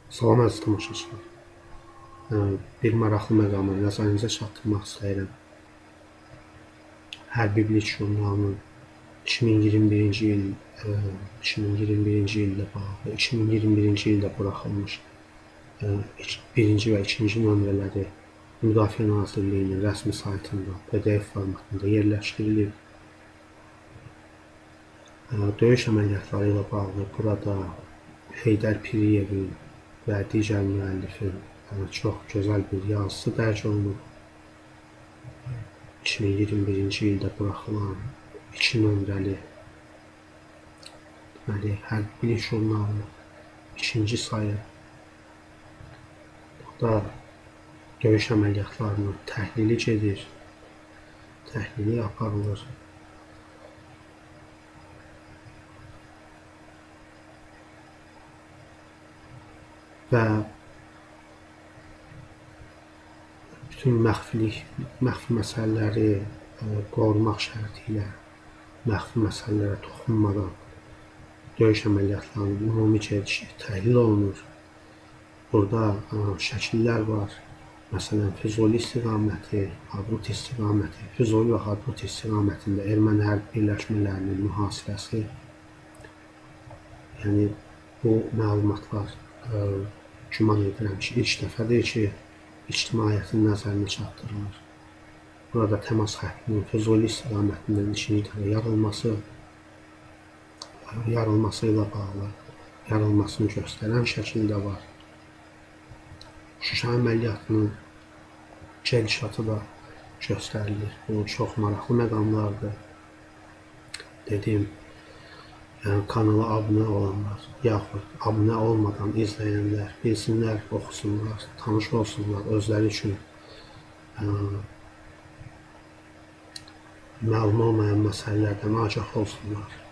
Salam əziz tamaşaçılar. Bir maraqlı məqamı nəzərinizə çatdırmaq istəyirəm. Hərbi Bilik jurnalının 2021-ci ildə bağlı, 2021-ci ildə buraxılmış birinci və ikinci nömrələri Müdafiə Nazirliyinin rəsmi saytında PDF formatında yerləşdirilib. Döyüş əməliyyatları ilə bağlı burada Heydər Piriyevin və digər müəllifin çox gözəl bir yazısı dərc olunub. 2021-ci ildə buraxılan 2 nömrəli Hərbi Bilik jurnalının 2-ci sayı. Burada döyüş əməliyyatlarının təhlili gedir, təhlili aparılır. Və bütün məxfi məsələləri qorumaq şərti ilə məxfi məsələlərə toxunmadan döyüş əməliyyatlarının ümumi gedişi təhlil olunur. Burada şəkillər var. Məsələn, Füzuli istiqaməti, Hadrut istiqaməti, Füzuli və Hadrut istiqamətində erməni hərbi birləşmələrinin mühasirəsi. Yəni, bu məlumatlar güman edirəm ki, ilk dəfədir ki, ictimaiyyətin nəzərinə çatdırılır. Burada təmas xəttinin Füzuli istiqamətindən ikinci dəfə yarılması ilə bağlı yarılmasını göstərən şəkildə var. Şuşa əməliyyatının gedişatı da göstərilir. Bu çox maraqlı məqamlardır. Dediyim, kanala abunə olanlar, yaxud abunə olmadan izləyənlər bilsinlər, oxusunlar, tanış olsunlar, özləri üçün məlum olmayan məsələlərdən agah olsunlar.